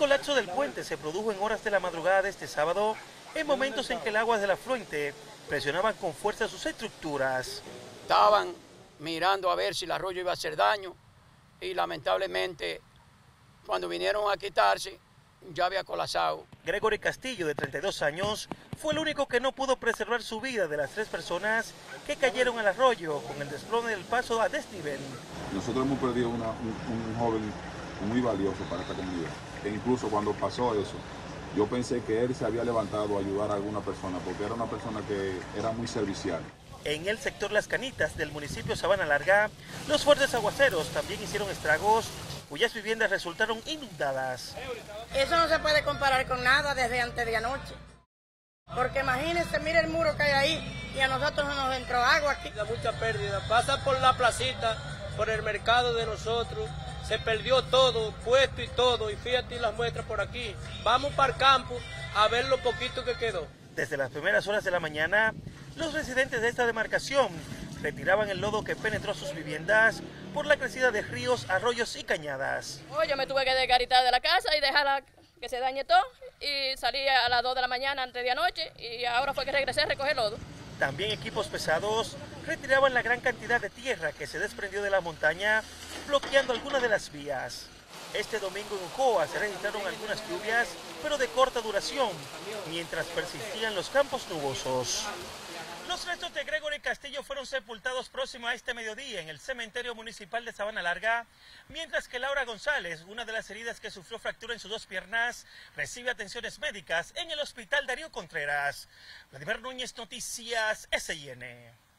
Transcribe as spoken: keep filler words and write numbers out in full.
colapso del puente se produjo en horas de la madrugada de este sábado, en momentos en que el agua del afluente presionaban con fuerza sus estructuras. Estaban mirando a ver si el arroyo iba a hacer daño y lamentablemente cuando vinieron a quitarse ya había colapsado. Gregory Castillo, de treinta y dos años, fue el único que no pudo preservar su vida de las tres personas que cayeron al arroyo con el desplome del paso a desnivel. Nosotros hemos perdido una, un, un joven muy valioso para esta comunidad, e incluso cuando pasó eso, yo pensé que él se había levantado a ayudar a alguna persona, porque era una persona que era muy servicial. En el sector Las Canitas del municipio Sabana Larga, los fuertes aguaceros también hicieron estragos, cuyas viviendas resultaron inundadas. Eso no se puede comparar con nada desde antes de anoche. Porque imagínense, mire el muro que hay ahí y a nosotros no nos entró agua aquí. Mucha pérdida. Pasa por la placita, por el mercado de nosotros, se perdió todo, puesto y todo, y fíjate las muestras por aquí. Vamos para el campo a ver lo poquito que quedó. Desde las primeras horas de la mañana, los residentes de esta demarcación retiraban el lodo que penetró sus viviendas por la crecida de ríos, arroyos y cañadas. Oh, yo me tuve que desgaritar de la casa y dejarla que se dañe todo, y salí a las dos de la mañana antes de anoche y ahora fue que regresé a recoger lodo. También equipos pesados retiraban la gran cantidad de tierra que se desprendió de la montaña, bloqueando algunas de las vías. Este domingo en Ocoa se registraron algunas lluvias, pero de corta duración, mientras persistían los campos nubosos. Los restos de Gregory Castillo fueron sepultados próximo a este mediodía en el cementerio municipal de Sabana Larga, mientras que Laura González, una de las heridas que sufrió fractura en sus dos piernas, recibe atenciones médicas en el hospital Darío Contreras. Vladimir Núñez, Noticias S I N.